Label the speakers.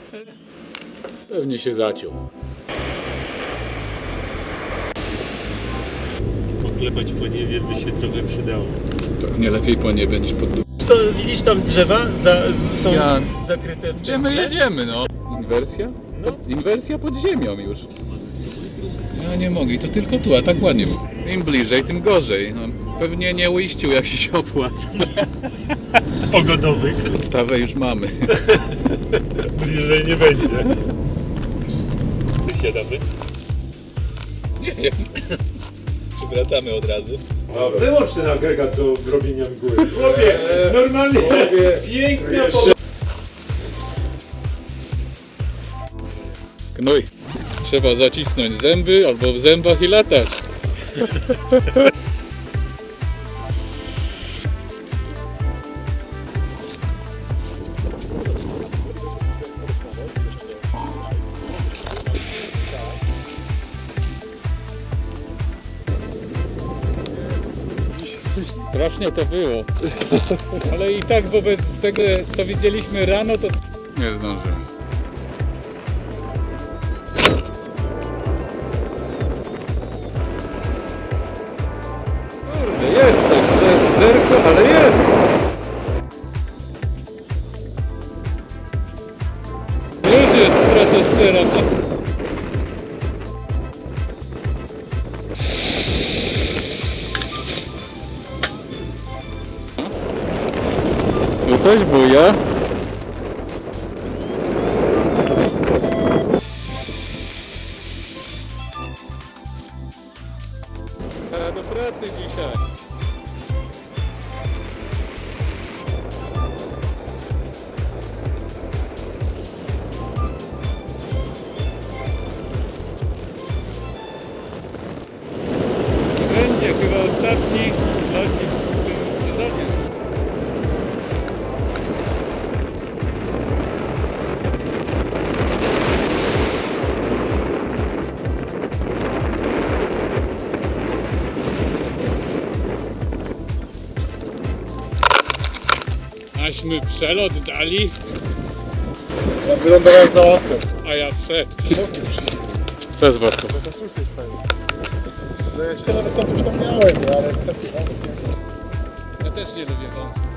Speaker 1: Pewnie się zaciął.
Speaker 2: Poklepać po niebie by się trochę przydało.
Speaker 1: Nie lepiej po niebie niż pod dół.
Speaker 2: Widzisz tam drzewa są zakryte w
Speaker 1: Gdzie my jedziemy, no? Inwersja?
Speaker 2: No.
Speaker 1: Inwersja pod ziemią już. Ja nie mogę, i to tylko tu, a tak ładnie. Im bliżej, tym gorzej. No, pewnie nie uiścił, jak się opłaca.
Speaker 2: Pogodowych.
Speaker 1: Podstawę już mamy.
Speaker 2: Bliżej nie będzie. Wysiadamy.
Speaker 1: Nie wiem. Czy wracamy od razu?
Speaker 2: Wyłącz ten agregat do robienia mgły. Chłopie, normalnie piękna
Speaker 1: Knój. Trzeba zacisnąć zęby albo w zębach i latać. Strasznie to było. Ale i tak wobec tego, co widzieliśmy rano, to nie zdążyłem. Kurde, jest coś, to jest zerko, ale jest! Już jest stratosfera. Tu coś buja. Do pracy dzisiaj. Będzie chyba ostatni locik w tym sezonie. Aśmy przelot dali,
Speaker 2: Ja wylądowałem za łaskę.
Speaker 1: a ja przed. Przez Warszawę.
Speaker 2: Ja się nawet tam przypomniałem, ale...
Speaker 1: Ja też nie lubię wątków.